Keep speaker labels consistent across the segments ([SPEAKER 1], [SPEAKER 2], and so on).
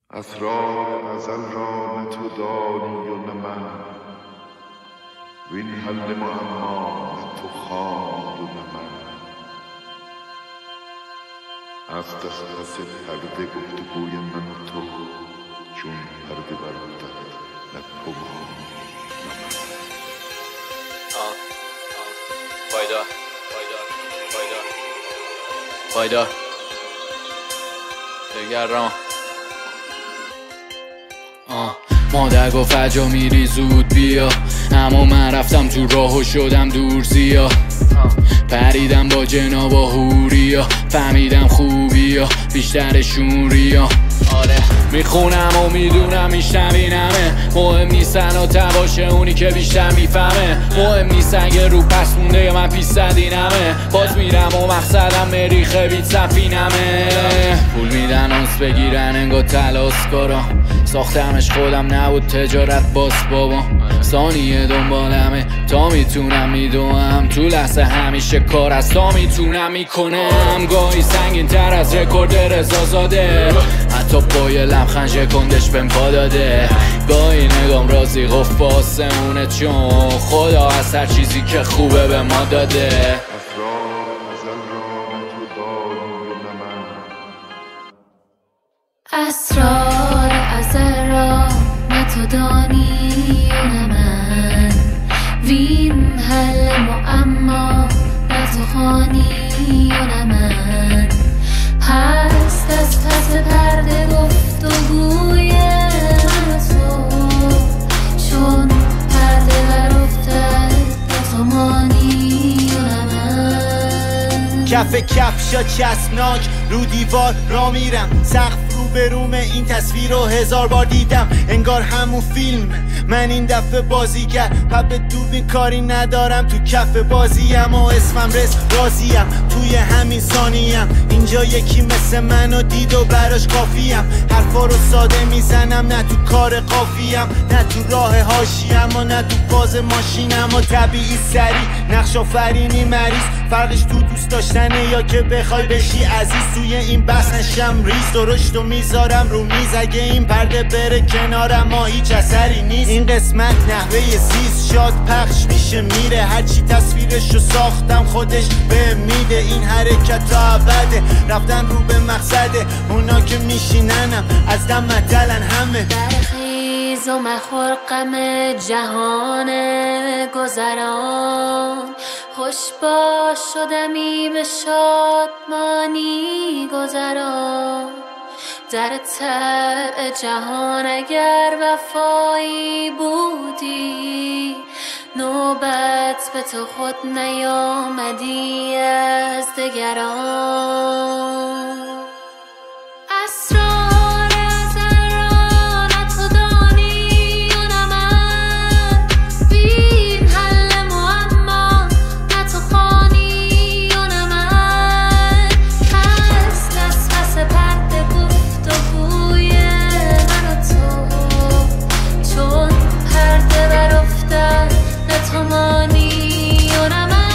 [SPEAKER 1] اسرار ازل را نه تو دانی و نه من، وین حل معما نه تو خواندی و نه من. است از پس پرده گفتگوی من و تو، چون پرده برافتد نه تو ماندی نه من.
[SPEAKER 2] پایدار پایدار دگران. مادر گفت عجا میری زود بیا، اما من رفتم تو راه و شدم دور زیا. پریدم با جناب و هوریا، فهمیدم خوبیا بیشترشون ریا. آره میخونم و میدونم میشنوینمه، مهم نیستن و تباشه اونی که بیشتر میفهمه. مهم نیست اگه رو پس مونده یا من پیش زدینمه، باز میرم و مقصدم مریخ بیت سفینمه. پول میدن آنس بگیرن انگار تلاس کارم، ساختمش خودم نبود تجارت باز بابا. ثانیه دنبالمه تا میتونم میدونم، تو لحظه همیشه کار از تا میتونم میکنم. گاهی سنگین تر از رکورد رضا زاده، حتی با یه لبخند شکندش بهم پا داده. گاهی نگام رازی قفل با آسمونه، چون خدا از هر چیزی که خوبه به ما داده.
[SPEAKER 1] اسرار ازل را نه تو دانی و نه من، وین حل معما نه تو خوانی و نه من. هست از پس پرده گفتگوی من و تو، چون پرده برافتد نه تو مانی و نه من.
[SPEAKER 3] کف کفشا چسبناک رو دیوار را میرم، سقف رو به روم این تصویر رو 1000 بار دیدم. انگار همون فیلم من این دفعه بازیگر، پب دوربین کاری ندارم تو کف بازیم و اسمم رس راضیم. توی همین ثانیم اینجا یکی مثل منو دید و براش کافیم. حرفا رو ساده میزنم نه تو کار قافیم، نه تو راه حاشیم و نه تو باز ماشینم. و طبیعی سری نقش آفرینی مریض، فرقش تو دوست داشتنه یا که بخوای بشی عزیز. توی این بحث نشم ریز، درشت و میذارم رو میز. اگه این پرده بره کنارم ما هیچ اثری نیست. این قسمت نحوه زیست شاد پخش میشه میره، هرچی تصویرشو ساختم خودش به میده. این حرکت تا ابده رفتن رو به مقصده، اونا که میشیننم از دم مدلن همه.
[SPEAKER 1] برخیز و مخور غم جهان گذران، خوش باش شدمی به شادمانی گذران. در طبع جهان اگر وفایی بودی، نوبت به تو خود نیامدی از دگران. اسرار ازل را نه تو دانی و نه من، وین حل معما نه تو خوانی و نه من. هست از پس پرده گفتگوی من و تو، چون پرده برافتد نه تو مانی و نه من.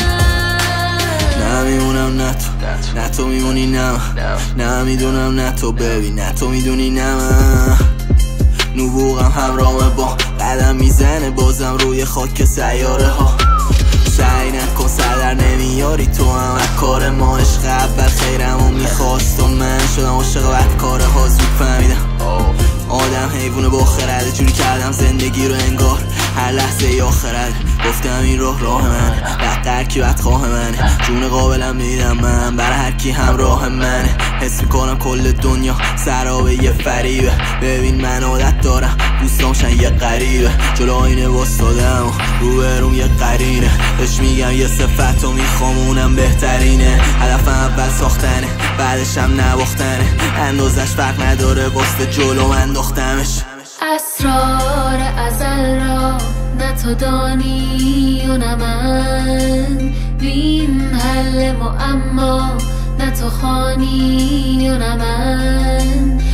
[SPEAKER 4] نمیمونم نه تو نه تو میمونی نه من، نمیدونم نه تو ببین نه تو میدونی نه من. نبوغم همراه با قدم میزنه بازم روی خاک سیاره ها. سعی نکن سردر نمیاری تو هم از کار ما. عشق اول خیرمو میخواست و من شدم عاشق بدکاره ها. زود فهمیدم آدم حیوونه با خرده، جوری کردم زندگی رو انگار هر لحظه ای آخرت. گفتم این راه منه، بدتر کی بدخواه منه. جون قابلم میدم من برای هر کی همراه منه. حس میکنم کل دنیا سرابه یه فریبه. ببین من عادت دارم دوستامشن یه غریبه. جلو آینه واسادم و روبروم یه قرینه. بهش میگم یه صفت و میخوام اونم بهترینه. هدفم اول ساختنه بعدشم نباختنه، اندازش فرق نداره واسه جلو انداختمش.
[SPEAKER 1] اسرار ازل را نه تو دانی و نه من، وین حل معما نه تو خوانی و نه من.